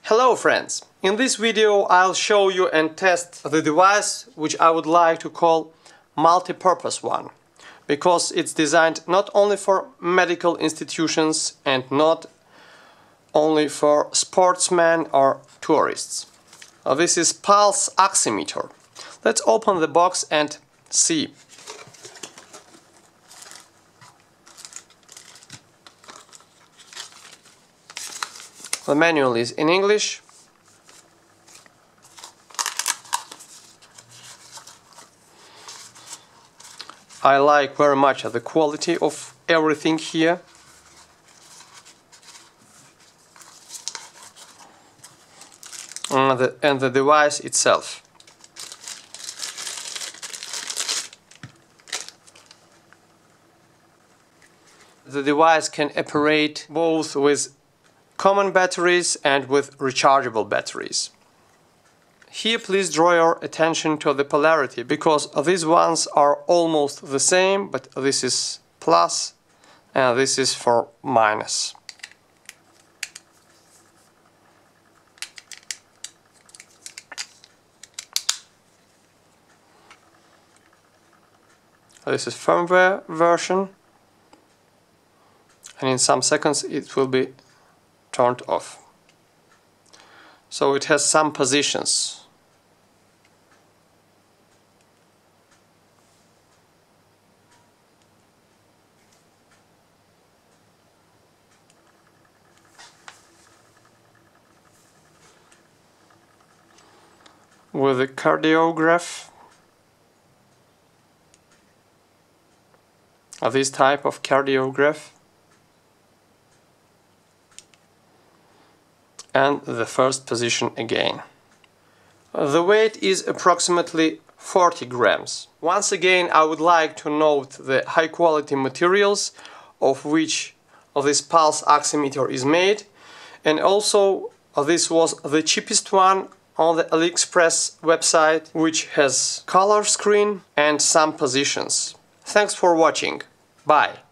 Hello friends! In this video I'll show you and test the device which I would like to call multi-purpose one, because it's designed not only for medical institutions and not only for sportsmen or tourists. This is pulse oximeter. Let's open the box and see. The manual is in English. I like very much the quality of everything here. And the device itself. The device can operate both with common batteries and with rechargeable batteries. Here please draw your attention to the polarity, because these ones are almost the same, but this is plus and this is for minus. This is firmware version, and in some seconds it will be turned off. So it has some positions. With a cardiograph, this type of cardiograph, and the first position again. The weight is approximately 40 grams. Once again, I would like to note the high quality materials of which this pulse oximeter is made, and also this was the cheapest one on the AliExpress website, which has color screen and some positions. Thanks for watching. Bye.